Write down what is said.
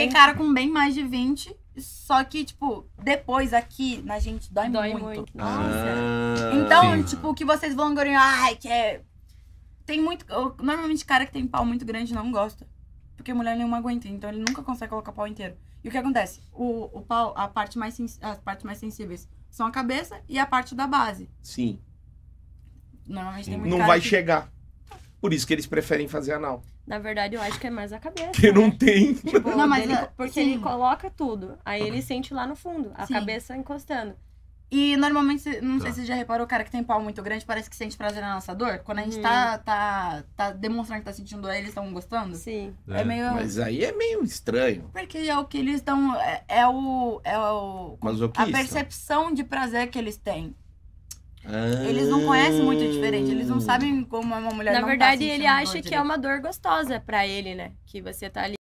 peguei cara com bem mais de 20, só que, tipo, depois aqui, na gente, dói muito. Nossa. Então, sim. tipo, o que vocês vão ganhar, ai, que é... Tem muito... Normalmente, cara que tem pau muito grande não gosta. Porque mulher nenhuma aguenta, então ele nunca consegue colocar o pau inteiro. E o que acontece? O pau, as partes mais sensíveis são a cabeça e a parte da base. Sim. Normalmente tem muito Não cara vai que... chegar. Por isso que eles preferem fazer anal. Na verdade, eu acho que é mais a cabeça. Porque não né? tem. Tipo, Não, mas porque sim. ele coloca tudo. Aí ele sente lá no fundo, a Sim. cabeça encostando. E normalmente, não sei Tá. se você já reparou, o cara que tem pau muito grande parece que sente prazer na nossa dor. Quando a gente tá demonstrando que tá sentindo dor, eles estão gostando. Sim. É meio... Mas aí é meio estranho. Porque é o que eles estão... É o... A Masoquista. percepção de prazer que eles têm. Ah. Eles não conhecem muito diferente. Eles não sabem como uma mulher Na não verdade, tá ele sentindo acha dor que é direito. uma dor gostosa pra ele, né? Que você tá ali